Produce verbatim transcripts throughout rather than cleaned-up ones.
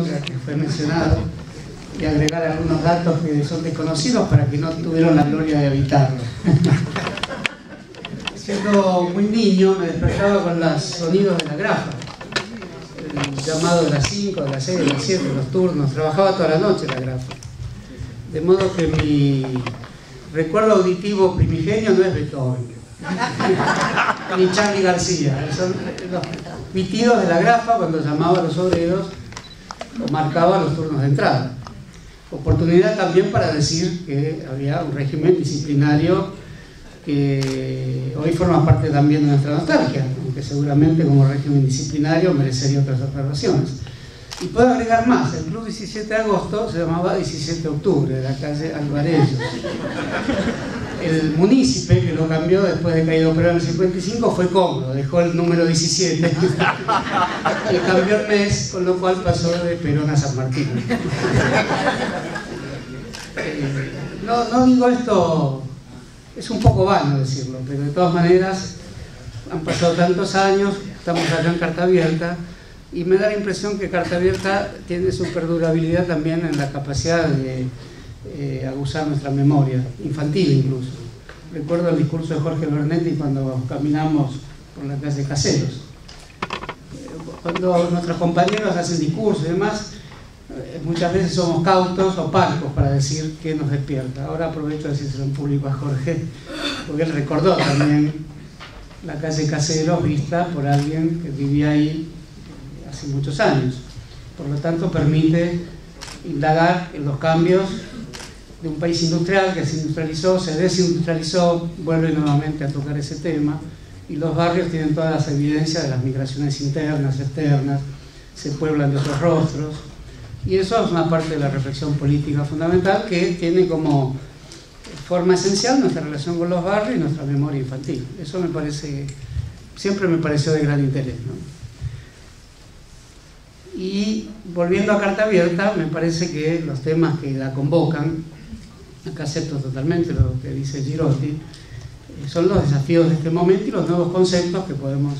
Perón, ya que fue mencionado, y agregar algunos datos que son desconocidos para que no tuvieron la gloria de evitarlo. Siendo muy niño me despertaba con los sonidos de la grafa, el llamado de las cinco, de las seis, de las siete, los turnos. Trabajaba toda la noche la grafa, de modo que mi recuerdo auditivo primigenio no es Beethoven ni Charly García, son los pitidos de la grafa cuando llamaba a los obreros o marcaba los turnos de entrada. Oportunidad también para decir que había un régimen disciplinario que hoy forma parte también de nuestra nostalgia, aunque seguramente como régimen disciplinario merecería otras observaciones. Y puedo agregar más, el Club diecisiete de agosto se llamaba diecisiete de octubre, de la calle Alvarellos. El munícipe que lo cambió después de caído Perón en el cincuenta y cinco fue cómodo, dejó el número diecisiete y cambió el mes, con lo cual pasó de Perón a San Martín. Eh, no, no digo esto, es un poco vano decirlo, pero de todas maneras han pasado tantos años, estamos acá en Carta Abierta, y me da la impresión que Carta Abierta tiene su perdurabilidad también en la capacidad de eh, aguzar nuestra memoria, infantil incluso. Recuerdo el discurso de Jorge Bernetti cuando caminamos por la calle Caseros. Cuando nuestros compañeros hacen discursos y demás, muchas veces somos cautos o parcos para decir qué nos despierta. Ahora aprovecho de decírselo en público a Jorge, porque él recordó también la calle Caseros vista por alguien que vivía ahí hace muchos años. Por lo tanto, permite indagar en los cambios de un país industrial que se industrializó, se desindustrializó, vuelve nuevamente a tocar ese tema, y los barrios tienen todas las evidencias de las migraciones internas, externas, se pueblan de esos rostros. Y eso es una parte de la reflexión política fundamental que tiene como forma esencial nuestra relación con los barrios y nuestra memoria infantil. Eso me parece, siempre me pareció de gran interés, ¿no? Y volviendo a Carta Abierta, me parece que los temas que la convocan, acá acepto totalmente lo que dice Girotti, son los desafíos de este momento y los nuevos conceptos que podemos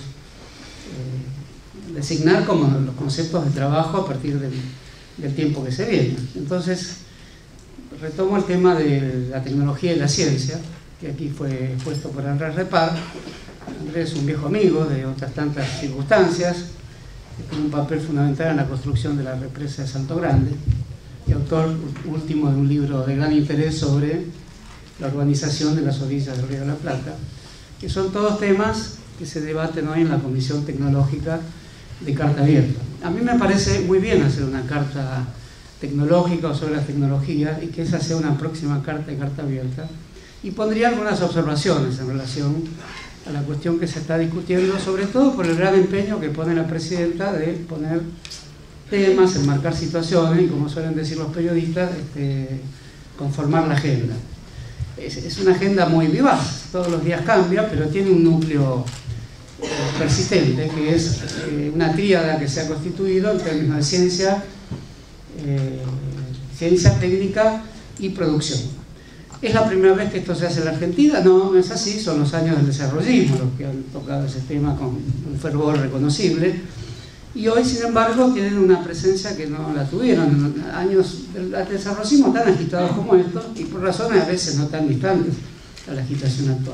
eh, designar como los conceptos de trabajo a partir del del tiempo que se viene. Entonces, retomo el tema de la tecnología y la ciencia, que aquí fue expuesto por Andrés Repar. Andrés es un viejo amigo de otras tantas circunstancias, que tiene un papel fundamental en la construcción de la represa de Salto Grande, y autor último de un libro de gran interés sobre la urbanización de las orillas del Río de la Plata, que son todos temas que se debaten hoy en la Comisión Tecnológica de Carta Abierta. A mí me parece muy bien hacer una carta tecnológica o sobre las tecnologías y que esa sea una próxima carta de Carta Abierta, y pondría algunas observaciones en relación a la cuestión que se está discutiendo, sobre todo por el gran empeño que pone la presidenta de poner temas, enmarcar situaciones y, como suelen decir los periodistas, este, conformar la agenda. Es, es una agenda muy vivaz, todos los días cambia, pero tiene un núcleo persistente, que es eh, una tríada que se ha constituido en términos de ciencia, eh, ciencia técnica y producción. ¿Es la primera vez que esto se hace en la Argentina? No, no es así, son los años del desarrollismo los que han tocado ese tema con un fervor reconocible, y hoy, sin embargo, tienen una presencia que no la tuvieron en años del desarrollismo tan agitados como estos, y por razones a veces no tan distantes a la agitación actual.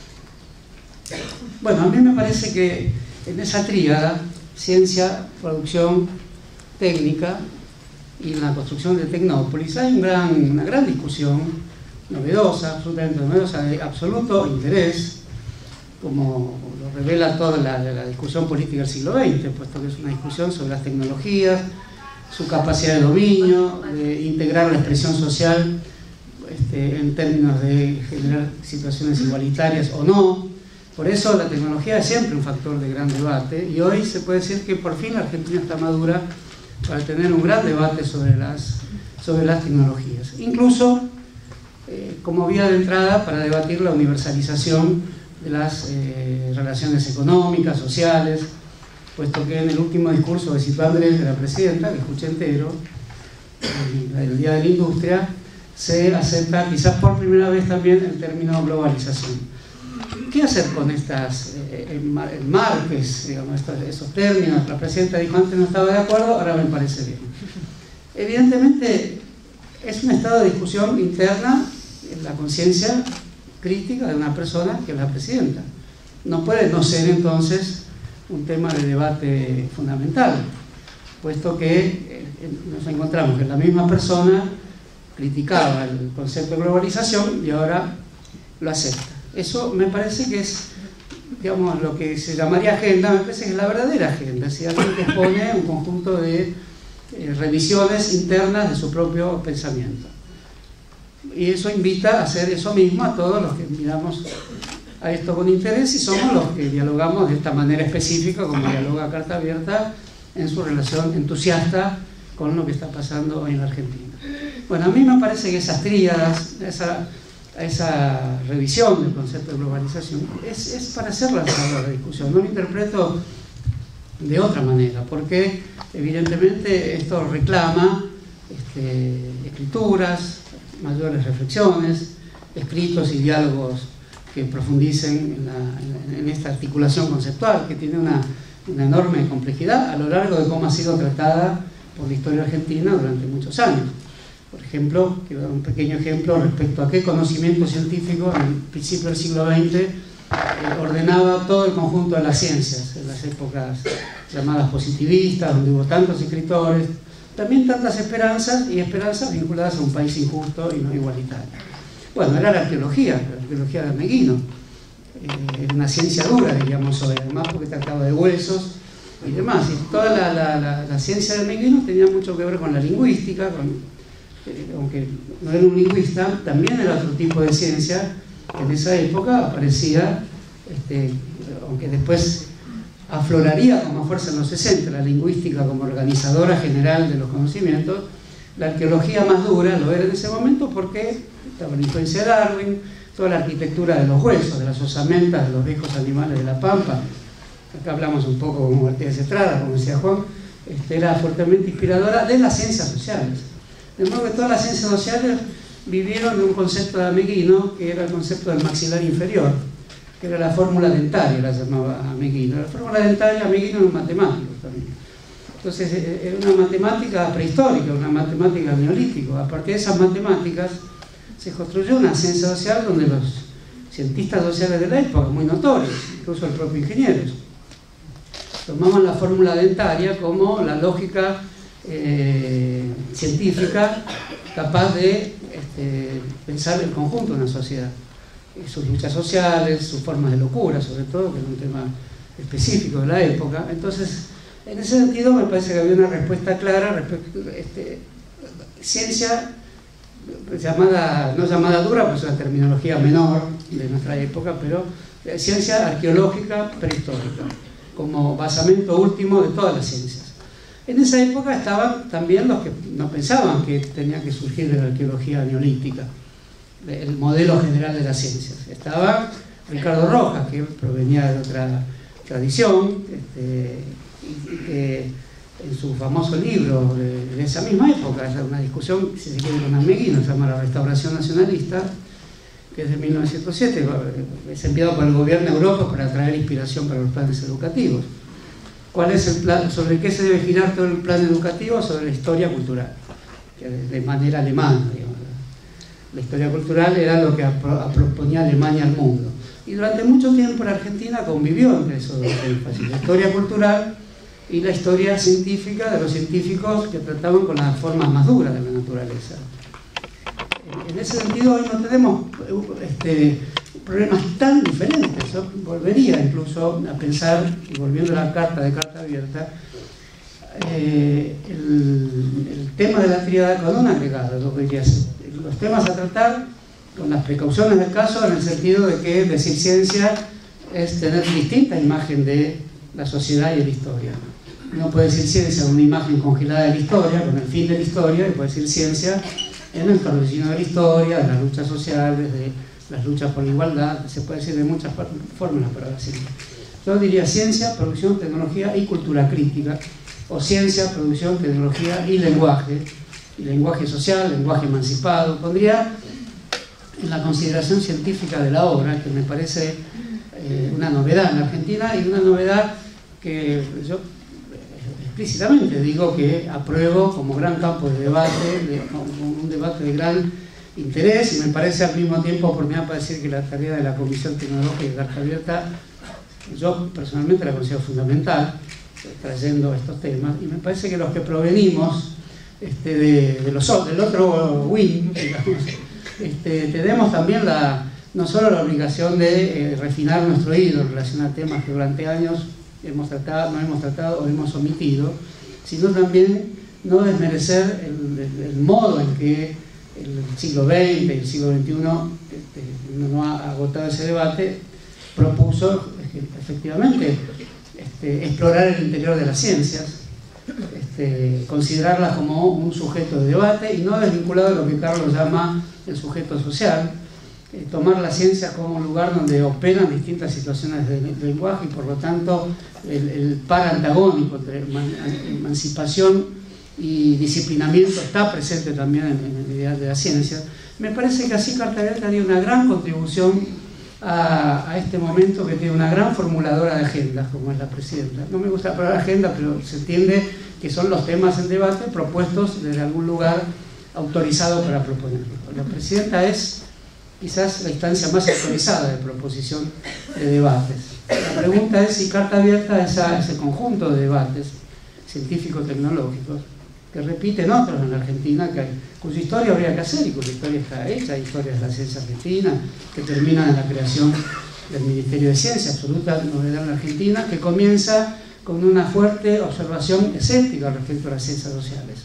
Bueno, a mí me parece que en esa tríada, ciencia, producción, técnica y en la construcción de Tecnópolis, hay un gran, una gran discusión novedosa, absolutamente novedosa, de absoluto interés, como lo revela toda la, la discusión política del siglo veinte, puesto que es una discusión sobre las tecnologías, su capacidad de dominio, de integrar la expresión social este, en términos de generar situaciones igualitarias o no. Por eso la tecnología es siempre un factor de gran debate, y hoy se puede decir que por fin la Argentina está madura para tener un gran debate sobre las, sobre las tecnologías. Incluso eh, como vía de entrada para debatir la universalización de las eh, relaciones económicas, sociales, puesto que en el último discurso de Cito Andrés, de la presidenta, que escuché entero, el Día de la Industria, se acepta quizás por primera vez también el término globalización. ¿qué hacer con estas eh, marques, digamos, estos, esos términos? La presidenta dijo antes no estaba de acuerdo, ahora me parece bien. Evidentemente es un estado de discusión interna en la conciencia crítica de una persona que es la presidenta. No puede no ser entonces un tema de debate fundamental, puesto que eh, nos encontramos que la misma persona criticaba el concepto de globalización y ahora lo acepta. Eso me parece que es, digamos, lo que se llamaría agenda, me parece que es la verdadera agenda, si alguien que expone un conjunto de eh, revisiones internas de su propio pensamiento. Y eso invita a hacer eso mismo a todos los que miramos a esto con interés y somos los que dialogamos de esta manera específica, como dialoga Carta Abierta, en su relación entusiasta con lo que está pasando hoy en la Argentina. Bueno, a mí me parece que esas tríadas, esa, esa revisión del concepto de globalización, es, es para hacer la de discusión. No lo interpreto de otra manera, porque evidentemente esto reclama este, escrituras, mayores reflexiones, escritos y diálogos que profundicen en, la, en, en esta articulación conceptual, que tiene una, una enorme complejidad a lo largo de cómo ha sido tratada por la historia argentina durante muchos años. Por ejemplo, quiero dar un pequeño ejemplo respecto a qué conocimiento científico en el principio del siglo veinte eh, ordenaba todo el conjunto de las ciencias, en las épocas llamadas positivistas, donde hubo tantos escritores, también tantas esperanzas, y esperanzas vinculadas a un país injusto y no igualitario. Bueno, era la arqueología, la arqueología de Ameghino, eh, era una ciencia dura, diríamos hoy, además porque trataba de huesos y demás, y toda la, la, la, la ciencia de Ameghino tenía mucho que ver con la lingüística, con, eh, aunque no era un lingüista, también era otro tipo de ciencia que en esa época aparecía, este, aunque después afloraría con más fuerza en los sesenta, la lingüística como organizadora general de los conocimientos. La arqueología más dura lo era en ese momento porque estaba la influencia de Darwin, toda la arquitectura de los huesos, de las osamentas, de los viejos animales de la pampa. Acá hablamos un poco como Martínez Estrada, como decía Juan, este, era fuertemente inspiradora de las ciencias sociales. De modo que todas las ciencias sociales vivieron de un concepto de Ameghino, que era el concepto del maxilar inferior, que era la fórmula dentaria, la llamaba Ameghino. La fórmula dentaria, Ameghino era un matemático también. Entonces era una matemática prehistórica, una matemática neolítica. A partir de esas matemáticas se construyó una ciencia social donde los cientistas sociales de la época, muy notorios, incluso el propio ingenieros, tomaban la fórmula dentaria como la lógica eh, científica capaz de este, pensar el conjunto de una sociedad, sus luchas sociales, sus formas de locura, sobre todo, que era un tema específico de la época. Entonces, en ese sentido me parece que había una respuesta clara respecto a este, ciencia llamada, no llamada dura, pues es una terminología menor de nuestra época, pero ciencia arqueológica prehistórica, como basamento último de todas las ciencias. En esa época estaban también los que no pensaban que tenía que surgir de la arqueología neolítica, el modelo general de las ciencias. Estaba Ricardo Rojas, que provenía de otra tradición, este, y que en su famoso libro de, de esa misma época, es una discusión, si se quiere, con Ameghino, se llama La Restauración Nacionalista, que es de mil novecientos siete, es enviado por el gobierno de Europa para traer inspiración para los planes educativos. ¿Cuál es el plan? ¿Sobre qué se debe girar todo el plan educativo? Sobre la historia cultural, que de manera alemana, digamos. La historia cultural era lo que proponía Alemania al mundo. Y durante mucho tiempo la Argentina convivió entre esos dos énfasis, la historia cultural y la historia científica de los científicos que trataban con las formas más duras de la naturaleza. En ese sentido, hoy no tenemos este, problemas tan diferentes. Yo volvería incluso a pensar, y volviendo a la carta de Carta Abierta, eh, el, el tema de la tríada con un agregado, lo que diría, los temas a tratar con las precauciones del caso, en el sentido de que decir ciencia es tener distinta imagen de la sociedad y de la historia. Uno puede decir ciencia en una imagen congelada de la historia, con el fin de la historia, y puede decir ciencia en el torbellino de la historia, de las luchas sociales, de las luchas por la igualdad. Se puede decir de muchas formas la palabra ciencia. Yo diría ciencia, producción, tecnología y cultura crítica, o ciencia, producción, tecnología y lenguaje, y lenguaje social, lenguaje emancipado. Pondría en la consideración científica de la obra, que me parece eh, una novedad en Argentina, y una novedad que yo explícitamente digo que apruebo como gran campo de debate, de, como un debate de gran interés, y me parece al mismo tiempo oportunidad para decir que la tarea de la Comisión Tecnológica de Carta Abierta, yo personalmente la considero fundamental, trayendo estos temas, y me parece que los que provenimos este, de, de los, del otro wing, digamos, este, tenemos también la, no solo la obligación de eh, refinar nuestro oído en relación a temas que durante años hemos tratado, no hemos tratado o hemos omitido, sino también no desmerecer el, el, el modo en que el siglo veinte y el siglo veintiuno, este, no ha agotado ese debate, propuso efectivamente este, explorar el interior de las ciencias, este, considerarlas como un sujeto de debate y no desvinculado de lo que Carlos llama el sujeto social, eh, tomar la ciencia como un lugar donde operan distintas situaciones de, de lenguaje, y por lo tanto el, el par antagónico entre emancipación y disciplinamiento está presente también en, en el ideal de la ciencia. Me parece que así Carta Abierta dio una gran contribución a, a este momento, que tiene una gran formuladora de agendas, como es la presidenta. No me gusta la palabra agenda, pero se entiende que son los temas en debate propuestos desde algún lugar autorizado para proponerlos. La presidenta es quizás la instancia más autorizada de proposición de debates. La pregunta es si Carta Abierta, esa, ese conjunto de debates científico-tecnológicos, que repiten otros en la Argentina, que hay, cuya historia habría que hacer y cuya historia está hecha, hay historias de la ciencia argentina que terminan en la creación del Ministerio de Ciencia, absoluta novedad en la Argentina, que comienza con una fuerte observación escéptica respecto a las ciencias sociales.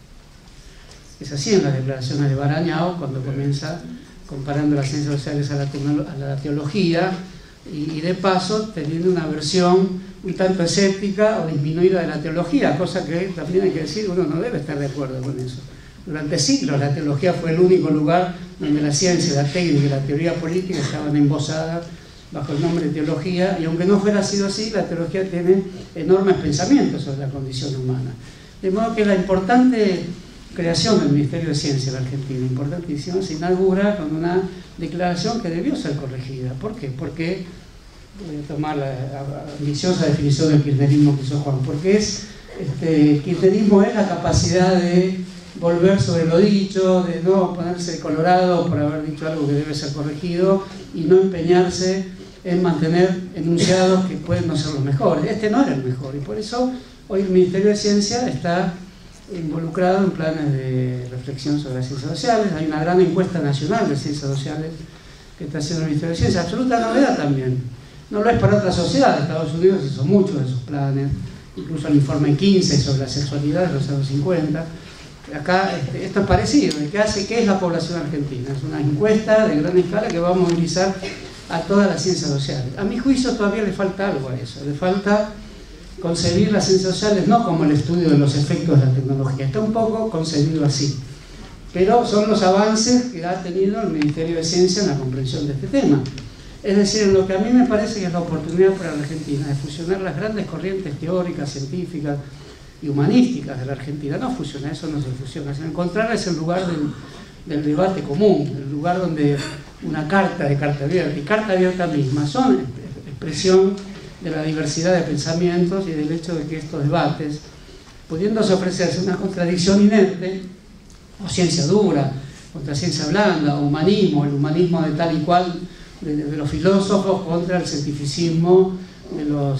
Es así en las declaraciones de Barañao, cuando comienza comparando las ciencias sociales a la, a la teología, y, y de paso teniendo una versión un tanto escéptica o disminuida de la teología, cosa que también hay que decir, uno no debe estar de acuerdo con eso. Durante siglos la teología fue el único lugar donde la ciencia, la técnica y la teoría política estaban embosadas bajo el nombre de teología, y aunque no fuera sido así, la teología tiene enormes pensamientos sobre la condición humana. De modo que la importante creación del Ministerio de Ciencia en la Argentina, importantísima, se inaugura con una declaración que debió ser corregida. ¿Por qué? Porque, voy a tomar la ambiciosa definición del kirchnerismo que hizo Juan, porque es, este, el kirchnerismo es la capacidad de volver sobre lo dicho, de no ponerse colorado por haber dicho algo que debe ser corregido y no empeñarse en mantener enunciados que pueden no ser los mejores. Este no era el mejor, y por eso hoy el Ministerio de Ciencia está involucrado en planes de reflexión sobre las ciencias sociales. Hay una gran encuesta nacional de ciencias sociales que está haciendo el Ministerio de Ciencia, absoluta novedad también. No lo es para otras sociedades. Estados Unidos hizo muchos de sus planes, incluso el informe quince sobre la sexualidad de los años cincuenta. Acá este, esto es parecido. ¿Qué hace? ¿Qué es la población argentina? Es una encuesta de gran escala que va a movilizar a todas las ciencias sociales. A mi juicio todavía le falta algo a eso, le falta concebir las ciencias sociales no como el estudio de los efectos de la tecnología, está un poco concebido así, pero son los avances que ha tenido el Ministerio de Ciencia en la comprensión de este tema. Es decir, en lo que a mí me parece que es la oportunidad para la Argentina de fusionar las grandes corrientes teóricas, científicas y humanísticas de la Argentina. No fusionar, eso no se fusiona, sino encontrar ese lugar del, del debate común, el lugar donde una carta de Carta Abierta y Carta Abierta misma son expresión de la diversidad de pensamientos y del hecho de que estos debates, pudiéndose ofrecerse una contradicción inerte, o ciencia dura contra ciencia blanda, o humanismo, el humanismo de tal y cual de, de los filósofos contra el cientificismo de los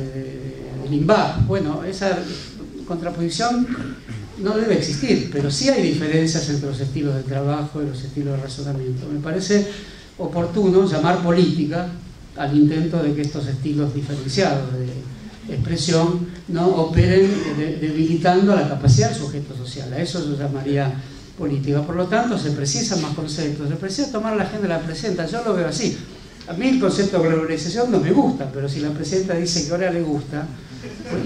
eh, del I N B A P. Bueno, esa contraposición no debe existir, pero sí hay diferencias entre los estilos de trabajo y los estilos de razonamiento. Me parece oportuno llamar política al intento de que estos estilos diferenciados de expresión no operen de, debilitando la capacidad del sujeto social. A eso yo llamaría política. Por lo tanto, se precisan más conceptos, se precisa tomar la agenda de la presidenta. Yo lo veo así. A mí el concepto de globalización no me gusta, pero si la presidenta dice que ahora le gusta, pues,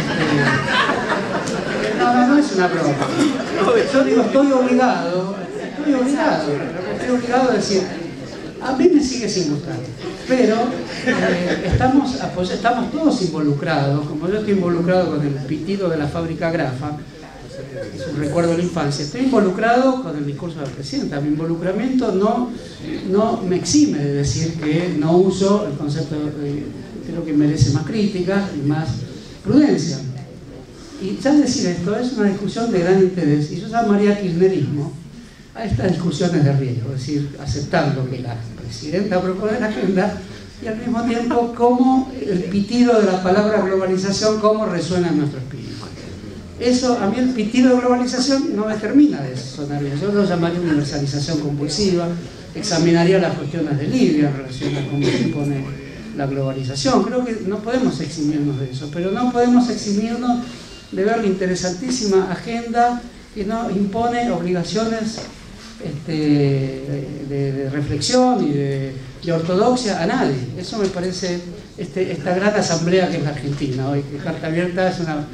este, no, no, no es una broma. Yo digo, estoy obligado, estoy obligado, estoy obligado a decir, a mí me sigue sin gustar, pero eh, estamos, estamos todos involucrados, como yo estoy involucrado con el pitido de la fábrica Grafa, es un recuerdo de la infancia. Estoy involucrado con el discurso de la presidenta. Mi involucramiento no, no me exime de decir que no uso el concepto, eh, creo que merece más crítica y más prudencia. Y ya decir esto es una discusión de gran interés, y yo llamaría kirchnerismo a estas discusiones de riesgo, es decir, aceptando que la presidenta propone la agenda y al mismo tiempo cómo el pitido de la palabra globalización, cómo resuena en nuestro espíritu. Eso, a mí el pitido de globalización no me termina de sonar bien. Yo lo llamaría universalización compulsiva, examinaría las cuestiones de Libia en relación a cómo se impone la globalización. Creo que no podemos eximirnos de eso, pero no podemos eximirnos de ver la interesantísima agenda que no impone obligaciones este, de, de reflexión y de, de ortodoxia a nadie. Eso me parece este, esta gran asamblea que es la Argentina hoy, que Carta Abierta es una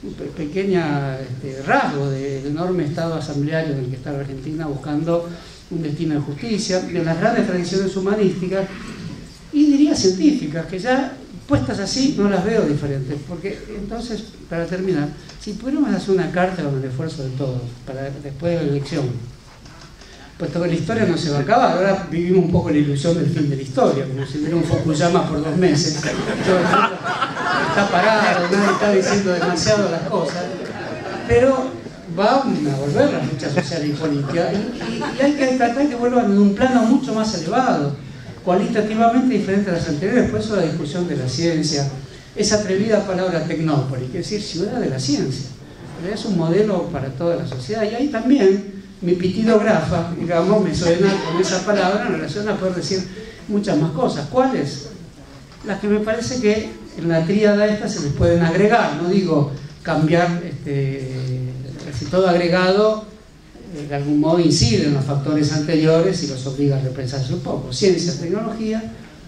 pequeña este, rasgo del enorme estado asambleario en el que está la Argentina buscando un destino de justicia, de las grandes tradiciones humanísticas y diría científicas, que ya puestas así no las veo diferentes, porque entonces, para terminar, si pudiéramos hacer una carta con el esfuerzo de todos, para después de la elección, puesto que la historia no se va a acabar, ahora vivimos un poco la ilusión del fin de la historia, como si hubiera un Fukuyama por dos meses, todo el mundo está parado, nadie está diciendo demasiado las cosas, pero van a volver las luchas sociales y políticas, y, y, y hay que tratar que vuelvan en un plano mucho más elevado, cualitativamente diferente a las anteriores. Por eso la discusión de la ciencia, esa atrevida palabra tecnópolis, que es decir, ciudad de la ciencia, pero es un modelo para toda la sociedad, y ahí también mi pitido grafa, digamos, me suena con esa palabra en relación a poder decir muchas más cosas. ¿Cuáles? Las que me parece que en la tríada esta se les pueden agregar, no digo cambiar, este, casi todo agregado eh, de algún modo incide en los factores anteriores y los obliga a repensarse un poco. Ciencia, tecnología,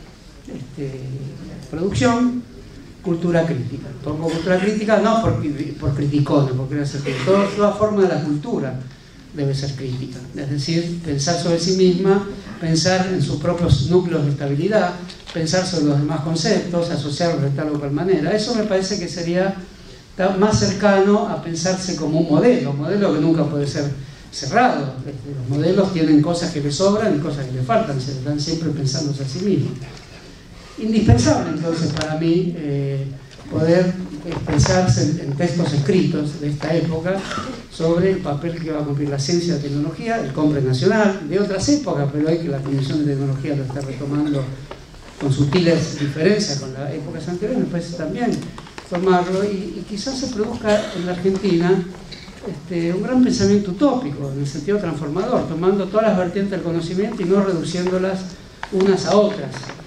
este, producción, cultura crítica. Pongo cultura crítica no por, por criticones, porque toda, toda forma de la cultura debe ser crítica, es decir, pensar sobre sí misma, pensar en sus propios núcleos de estabilidad, pensar sobre los demás conceptos, asociarlos de tal o cual manera. Eso me parece que sería más cercano a pensarse como un modelo, un modelo que nunca puede ser cerrado. Los modelos tienen cosas que les sobran y cosas que les faltan, se están siempre pensándose a sí mismos. Indispensable entonces para mí eh, poder expresarse en, en textos escritos de esta época sobre el papel que va a cumplir la ciencia y la tecnología, el COMPRES nacional, de otras épocas, pero hay que la Comisión de Tecnología lo está retomando con sutiles diferencias con las épocas anteriores, me parece también tomarlo, y, y quizás se produzca en la Argentina este, un gran pensamiento utópico, en el sentido transformador, tomando todas las vertientes del conocimiento y no reduciéndolas unas a otras.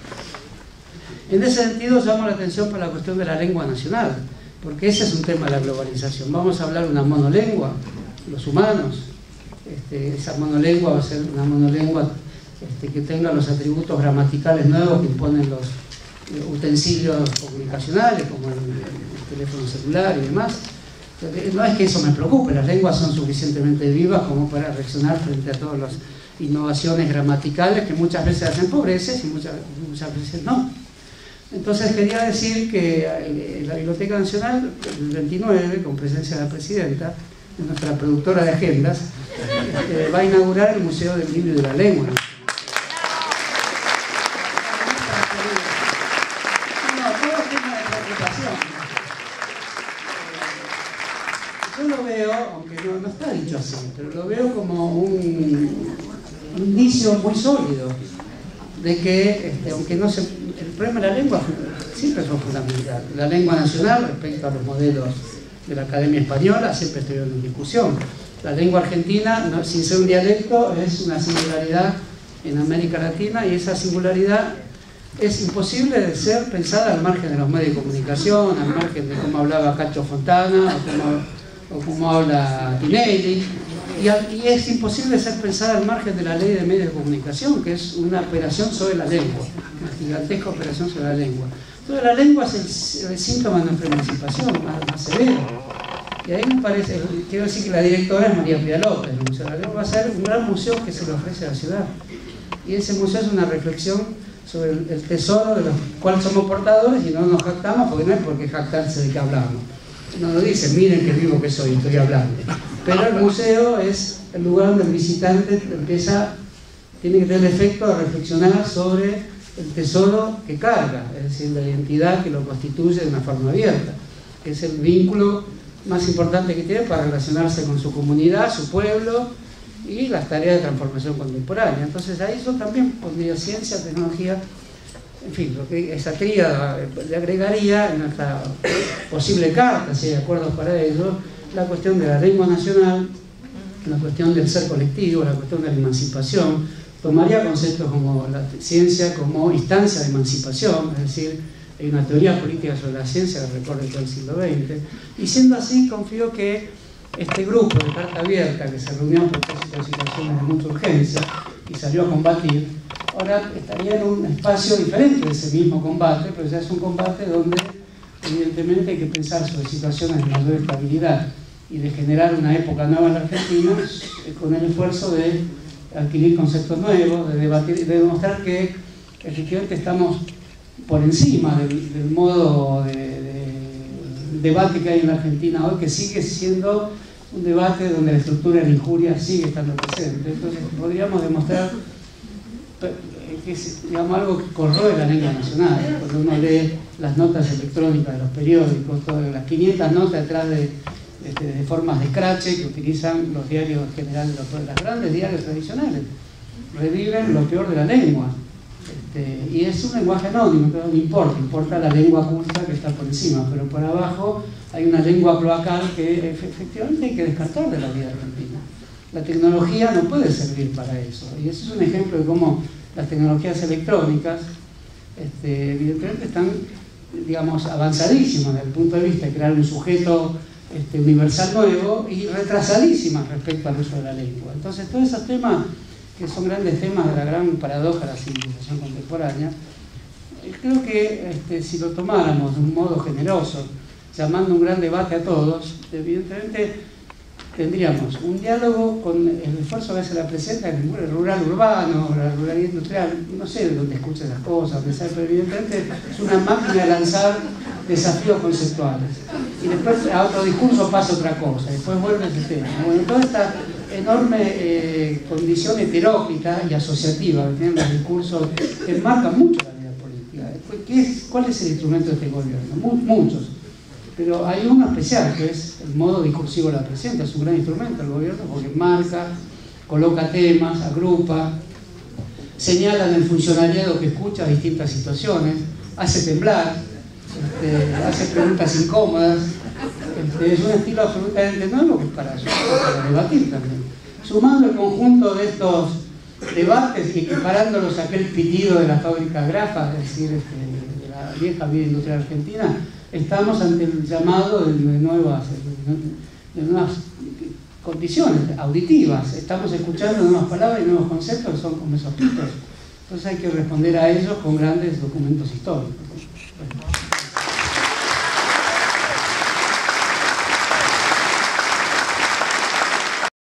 En ese sentido llamo la atención para la cuestión de la lengua nacional, porque ese es un tema de la globalización. Vamos a hablar una monolengua, los humanos, este, esa monolengua va a ser una monolengua este, que tenga los atributos gramaticales nuevos que imponen los eh, utensilios comunicacionales, como el, el teléfono celular y demás. No es que eso me preocupe, las lenguas son suficientemente vivas como para reaccionar frente a todas las innovaciones gramaticales que muchas veces hacen pobreces y muchas, muchas veces no. Entonces quería decir que la Biblioteca Nacional, el veintinueve, con presencia de la Presidenta, nuestra productora de agendas, eh, va a inaugurar el Museo del Libro y de la Lengua. Yo lo veo, aunque no, no está dicho así, pero lo veo como un indicio muy sólido de que, este, aunque no se... el problema de la lengua siempre fue fundamental. La lengua nacional, respecto a los modelos de la Academia Española, siempre estuvieron en discusión. La lengua argentina, no, sin ser un dialecto, es una singularidad en América Latina, y esa singularidad es imposible de ser pensada al margen de los medios de comunicación, al margen de cómo hablaba Cacho Fontana, o cómo, o cómo habla Tinelli, y, a, y es imposible ser pensada al margen de la ley de medios de comunicación, que es una operación sobre la lengua, una gigantesca operación sobre la lengua. Entonces la lengua es el, el síntoma de nuestra emancipación más, más severo. Y ahí me parece, quiero decir que la directora es María Pía López, el Museo de la Lengua va a ser un gran museo que se le ofrece a la ciudad. Y ese museo es una reflexión sobre el, el tesoro de los cuales somos portadores, y no nos jactamos, porque no es porque jactarse de que hablamos. No nos dice, miren qué vivo que soy, estoy hablando. pero el museo es el lugar donde el visitante empieza, tiene que tener el efecto de reflexionar sobre el tesoro que carga, es decir, la identidad que lo constituye de una forma abierta, que es el vínculo más importante que tiene para relacionarse con su comunidad, su pueblo y las tareas de transformación contemporánea. Entonces ahí yo también pondría ciencia, tecnología, en fin, lo que esa tríada le agregaría en nuestra posible carta, si hay acuerdos para ello, la cuestión de la lengua nacional, la cuestión del ser colectivo, la cuestión de la emancipación. Tomaría conceptos como la ciencia como instancia de emancipación, es decir, hay una teoría política sobre la ciencia que recorre todo el siglo veinte, y siendo así, confío que este grupo de Carta Abierta, que se reunió a propósito de situaciones de mucha urgencia y salió a combatir, ahora estaría en un espacio diferente de ese mismo combate, pero ya es un combate donde evidentemente hay que pensar sobre situaciones de mayor estabilidad y de generar una época nueva en la Argentina, con el esfuerzo de adquirir conceptos nuevos, de debatir, de demostrar que efectivamente estamos por encima del, del modo de, de debate que hay en la Argentina hoy, que sigue siendo un debate donde la estructura de la injuria sigue estando presente. Entonces podríamos demostrar que es, digamos, algo que corroe la lengua nacional. Cuando uno lee las notas electrónicas de los periódicos, todas las quinientas notas detrás de, de, de formas de scratch que utilizan los diarios en general, los, los grandes diarios tradicionales, reviven lo peor de la lengua. Este, y es un lenguaje anónimo, pero no importa, importa la lengua culta que está por encima, pero por abajo hay una lengua cloacal que efectivamente hay que descartar de la vida argentina. La tecnología no puede servir para eso, y ese es un ejemplo de cómo las tecnologías electrónicas este, evidentemente están, digamos, avanzadísimas desde el punto de vista de crear un sujeto este, universal nuevo y retrasadísimas respecto al uso de la lengua. Entonces todos esos temas, que son grandes temas de la gran paradoja de la civilización contemporánea, creo que este, si lo tomáramos de un modo generoso, llamando un gran debate a todos, evidentemente tendríamos un diálogo con el esfuerzo que hace la presidenta en el rural urbano, la ruralidad industrial, no sé de dónde escucha esas cosas, pero evidentemente es una máquina de lanzar desafíos conceptuales. Y después a otro discurso pasa otra cosa, después vuelve ese tema. Bueno, toda esta enorme eh, condición heteróclita y asociativa que tienen los discursos que enmarcan mucho la vida política. ¿Qué es, ¿Cuál es el instrumento de este gobierno? Muchos. Pero hay uno especial, que es el modo discursivo de la presidenta. Es un gran instrumento del gobierno porque marca, coloca temas, agrupa, señala en el funcionariado que escucha distintas situaciones, hace temblar, este, hace preguntas incómodas. Este, es un estilo absolutamente nuevo que es para, para debatir también. Sumando el conjunto de estos debates y equiparándolos a aquel pitido de la fábrica Grafa, es decir, este, de la vieja vida industrial argentina, estamos ante el llamado de nuevas, de nuevas condiciones auditivas. Estamos escuchando nuevas palabras y nuevos conceptos que son como esos pitos. Entonces hay que responder a ellos con grandes documentos históricos.